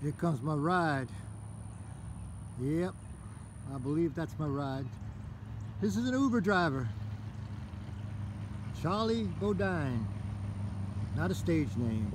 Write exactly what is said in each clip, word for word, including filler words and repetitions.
Here comes my ride. Yep, I believe that's my ride. This is an Uber driver. Charlie Bodine. Not a stage name.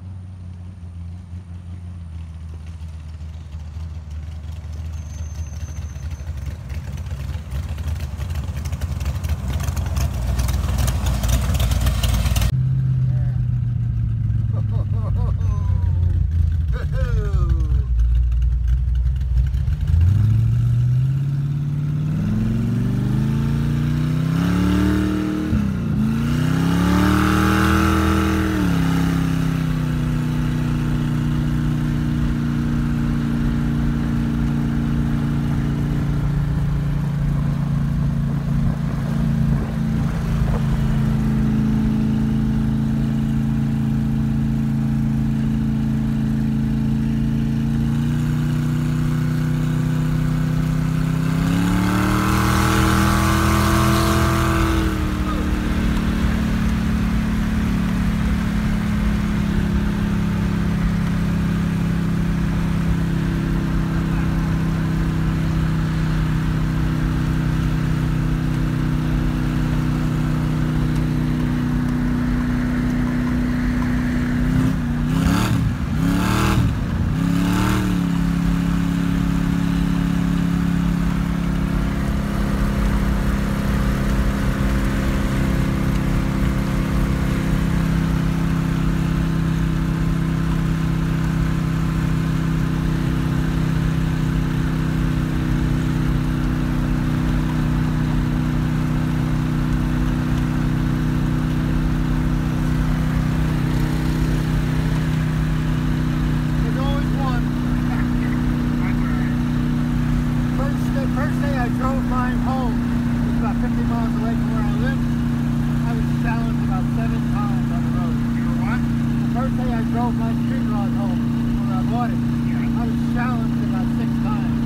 My street rod home when I bought it. I was challenged about six times.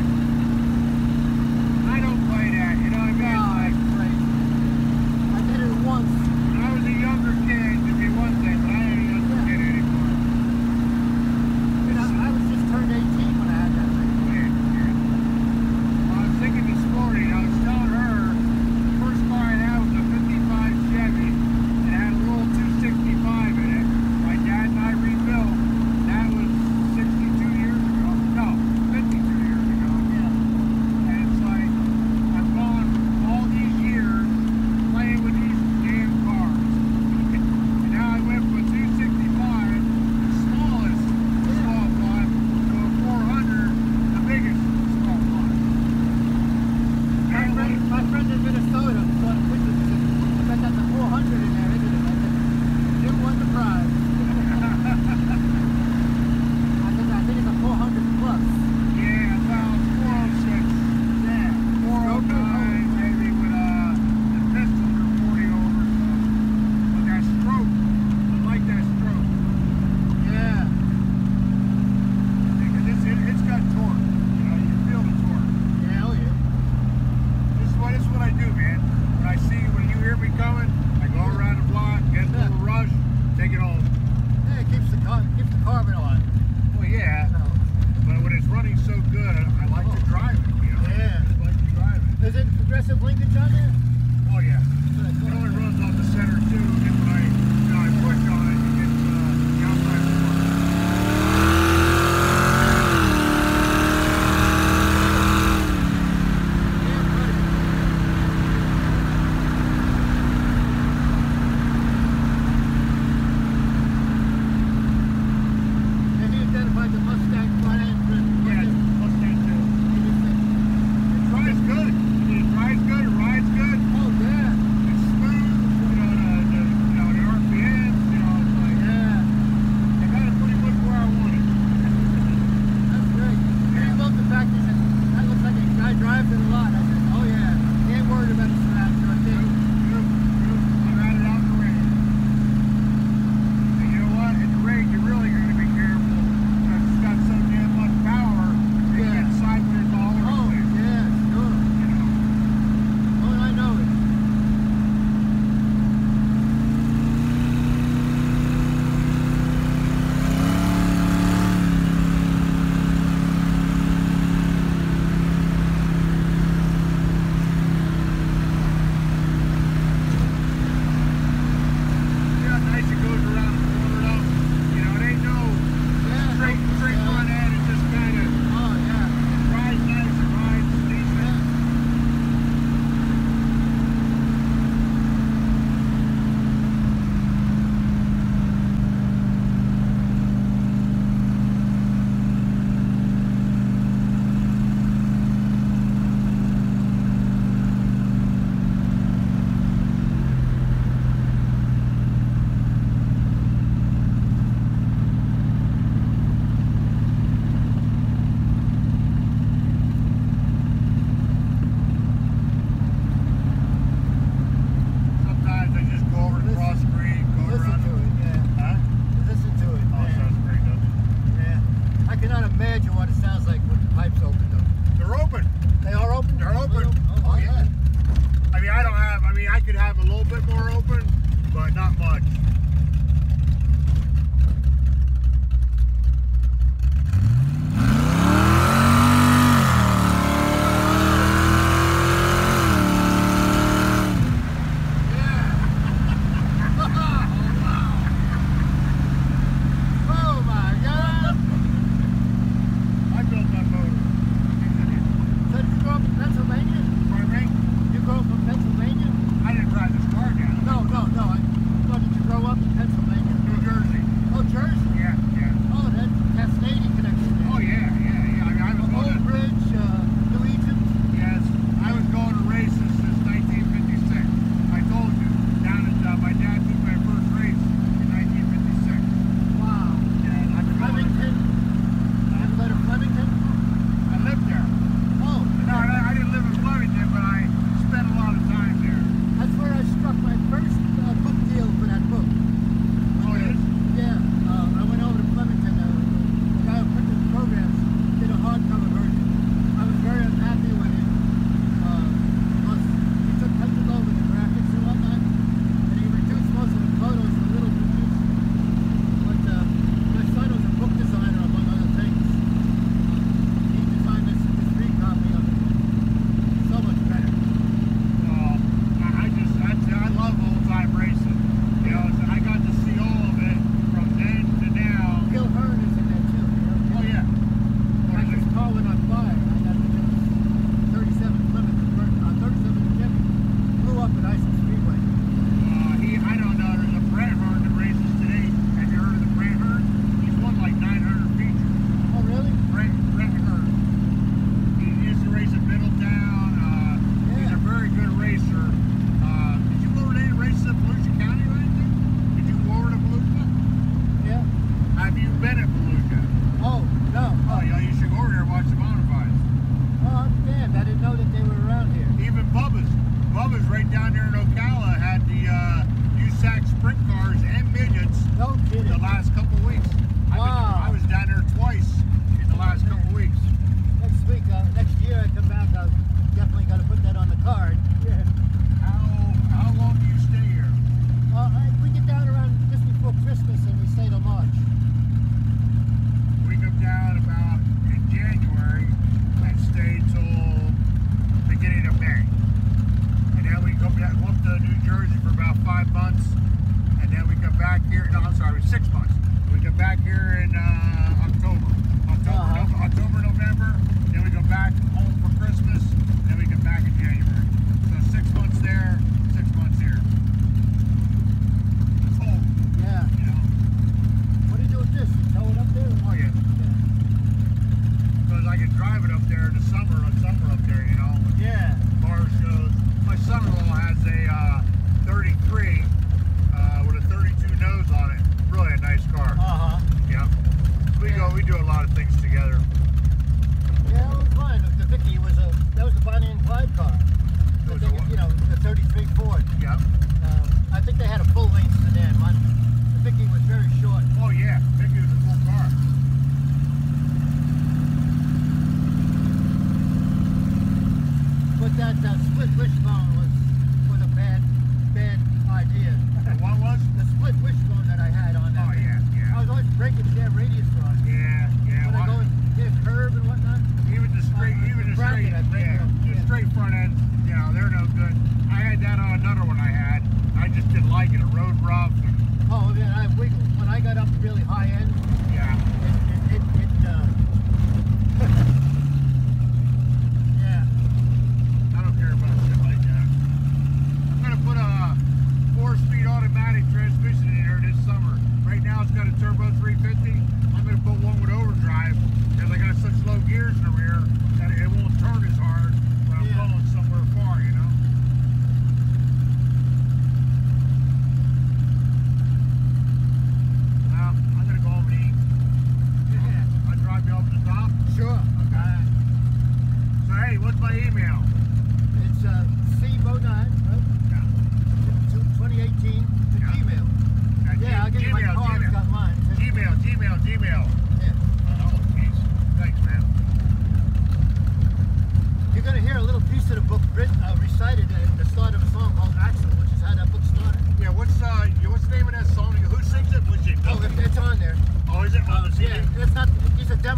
I don't play that, you know what I mean? Oh, Like, crazy. I did it once. when I was a younger kid, it'd be one thing, but I ain't a younger kid anymore. You know, I was just turned eighteen when I had that thing. Yeah, yeah. Well, I was thinking this morning, I was telling her, the first car I had was a fifty-five Chevy, and it had a little two sixty-five in it. My dad and I rebuilt, cannot imagine what it sounds like when the pipes open though. They're open. They are open? They're open. Oh, Oh yeah. I mean, I don't have. I mean, I could have a little bit more open, but not much. Straight front end, you know, they're no good. I had that on another one I had.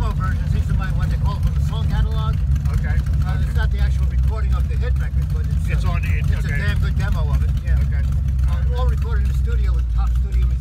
demo versions. These are my what they call from the song catalog. Okay. Uh, okay. It's not the actual recording of the hit record, but it's, It's uh, on the. it's Okay. a damn good demo of it. Yeah. Okay. Uh, all recorded in the studio with top studio